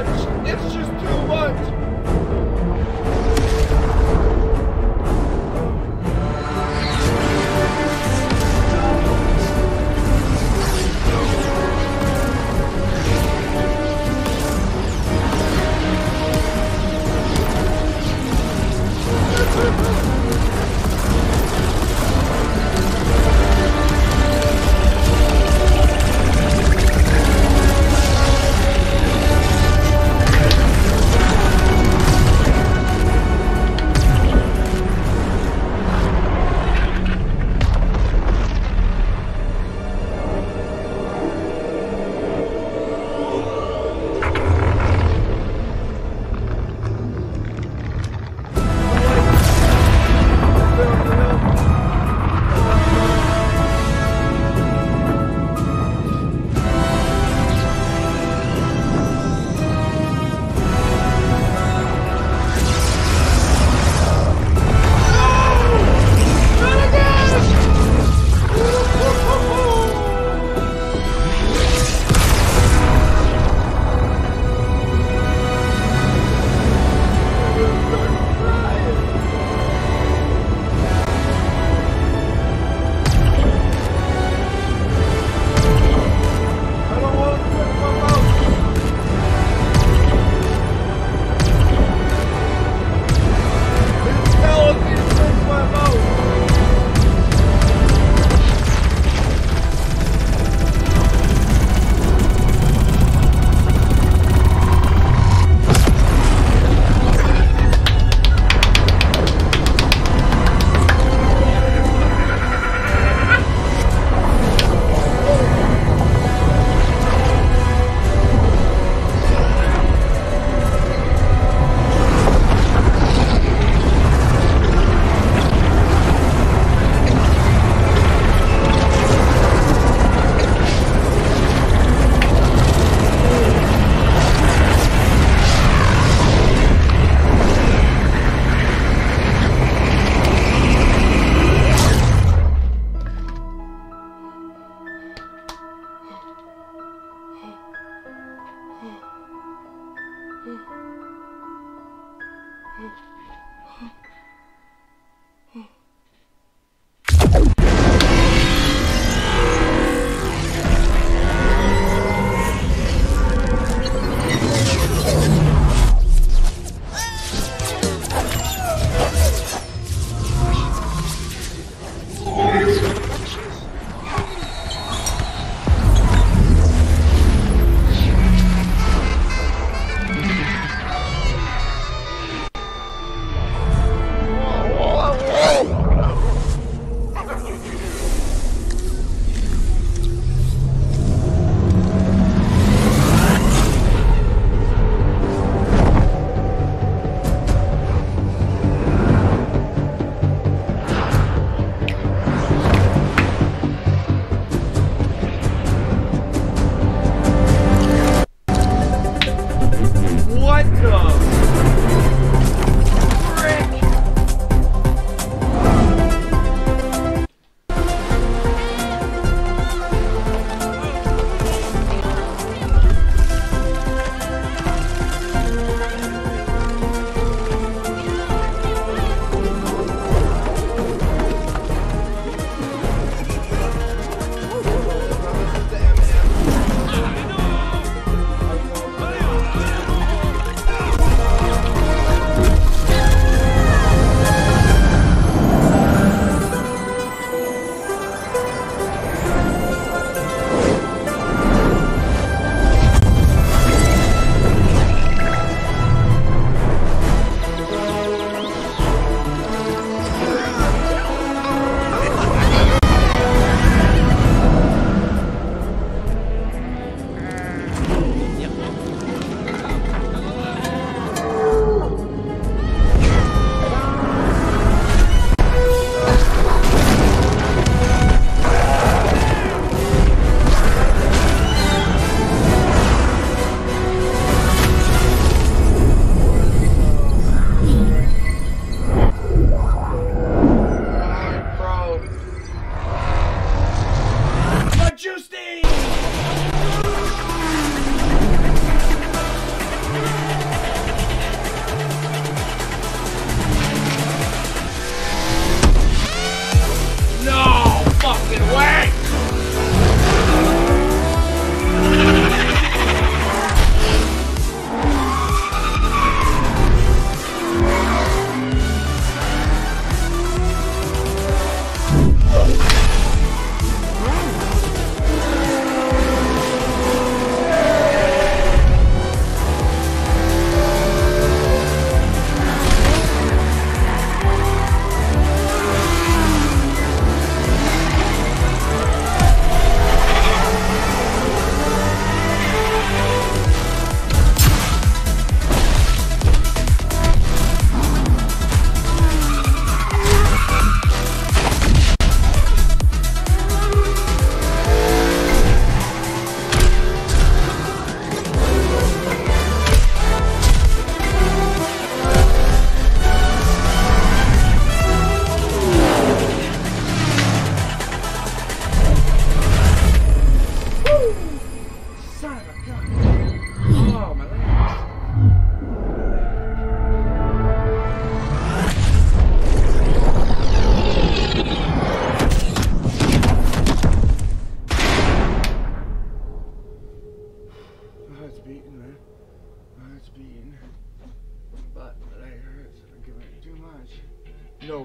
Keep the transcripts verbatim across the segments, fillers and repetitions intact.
much. It's just too much.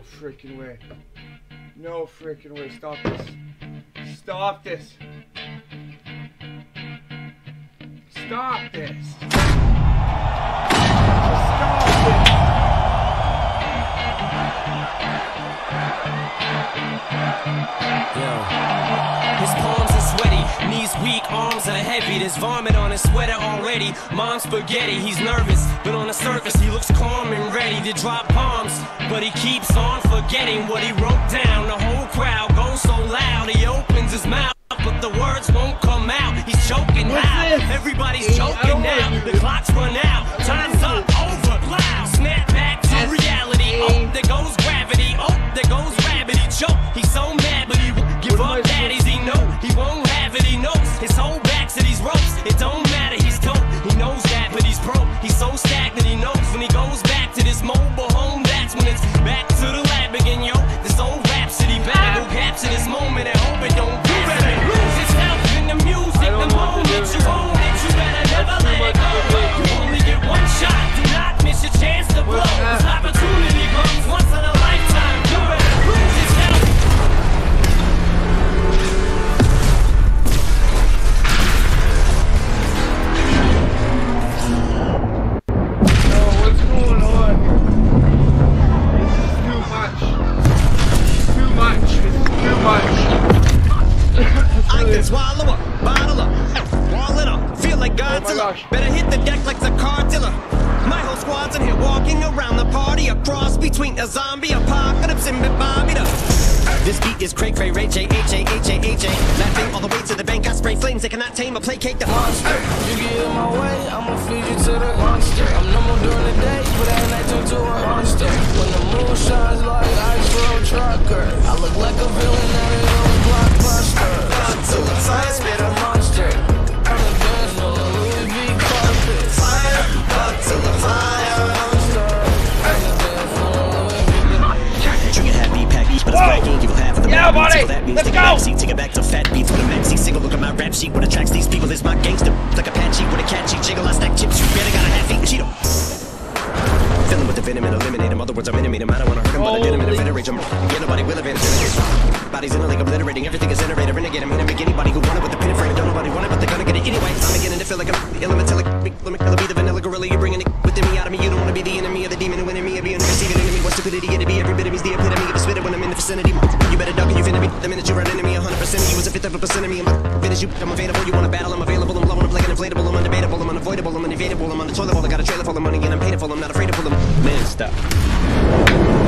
freaking way. No freaking way. Stop this. Stop this. Stop this. Just stop this. Yo. His palms are sweaty, knees weak, arms are heavy. There's vomit on his sweater already. Mom's spaghetti, he's nervous, but on the surface he looks calm and ready to drop bombs. But he keeps on forgetting what he wrote down. The whole crowd goes so loud, he opens his mouth, but the words won't come out. He's choking loud, everybody's choking now. The clock's run out, time's up, over, loud. Snap back to reality, oh, there goes gravity, oh, there goes rabbit, he choke. He's so mad, but he won't give up daddies, he know he won't have it, he knows his whole back to these ropes. It don't matter, he's dope, he knows that, but he's broke. He's so stagnant, he knows when he goes back to this mobile home, that's when it's back to the lab again, yo. This old rhapsody better go capture this moment and hope it don't do better. Lose itself in the music, the moment you own it, you better never let it go. You only get one shot, do not miss your chance to blow. This opportunity comes once in a lifetime, you better lose yourself. No, what's going on here? This is too much. Too much. This is too much. I can swallow up, bottle up, wall it up, feel like Godzilla. gosh. Better hit the deck like the cartilla. My whole squad's in here walking around the party, a cross between a zombie apocalypse and Bobby the. This beat is cray cray, Ray J, H A, H A, H A. Laughing all the way to the bank, I spray flames that cannot tame or placate the monster. You get in my way, I'ma feed you to the monster. I'm normal during the day, but at night turn to a monster. When the moon shines like ice road trucker, I look like a villain out of old blockbuster. To the fire, spit a monster. I'm a dance on a Louis V carpet. fire, up to the fire. Drinking happy pack each, but it's cracking. Give half of the Yeah, back buddy. beats, so that means Let's take a go. back seat, take it back to fat beats with a maxi single. Look at my rap sheet. What attracts these people is my gangster. Like Apache with a catchy jiggle. I stack chips. You better got a half eat Cheeto. Filling with the venom and eliminate him. Other words, I'm intimate him. I don't wanna hurt him, but I did him and venerate him. Get nobody will event. Bodies in a lake obliterating. Everything is iterator. Renegade him. Hit him. Make anybody who want it with the pin and frame. Don't nobody want it, but they're gonna get it anyway. I'm beginning to feel like I'm elementalic. Let me be the vanilla gorilla. You're bringing it within me out of me. You don't wanna be the enemy of the demon who enemy of being the receiving enemy. What stupidity it'd be. Every bit of me's the epitome of a spitter when I'm in the vicinity. You better duck and you finna be. The minute you run into me, a hundred percent of you is a fifth of a percent of me. I'm a finish you. I'm available. You wanna battle? I'm available. I'm blowing up like an inflatable. I'm undebatable. I'm unavoidable. I'm unevadable. I'm on the toilet bowl. I got a trailer full of money and I'm paid for. I'm not afraid to pull them. Man, stop.